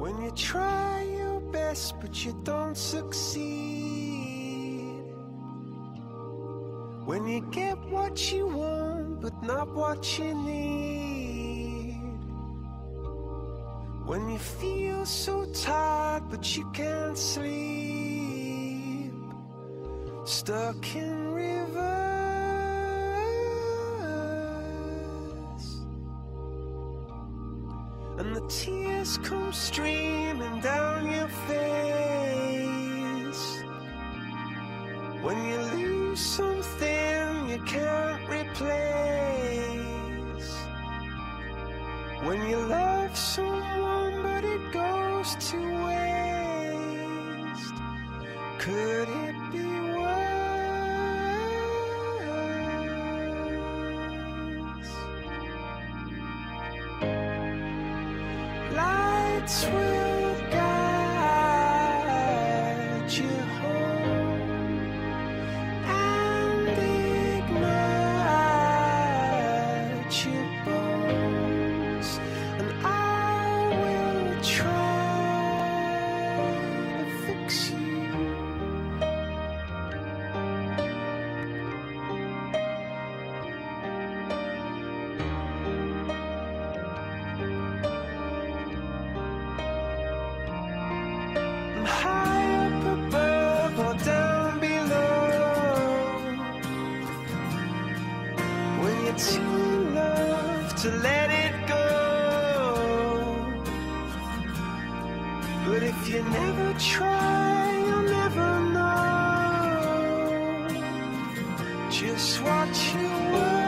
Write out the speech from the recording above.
When you try your best but you don't succeed, when you get what you want but not what you need, when you feel so tired but you can't sleep, stuck in reverse, and the tears come streaming down your face, when you lose something you can't replace, when you love someone but it goes to waste, could it be worse? Lights will guide you home and ignite your bones, and I will try to fix you. I'm high up above or down below, when you're too in love to let it go. But if you never try, you'll never know just what you were.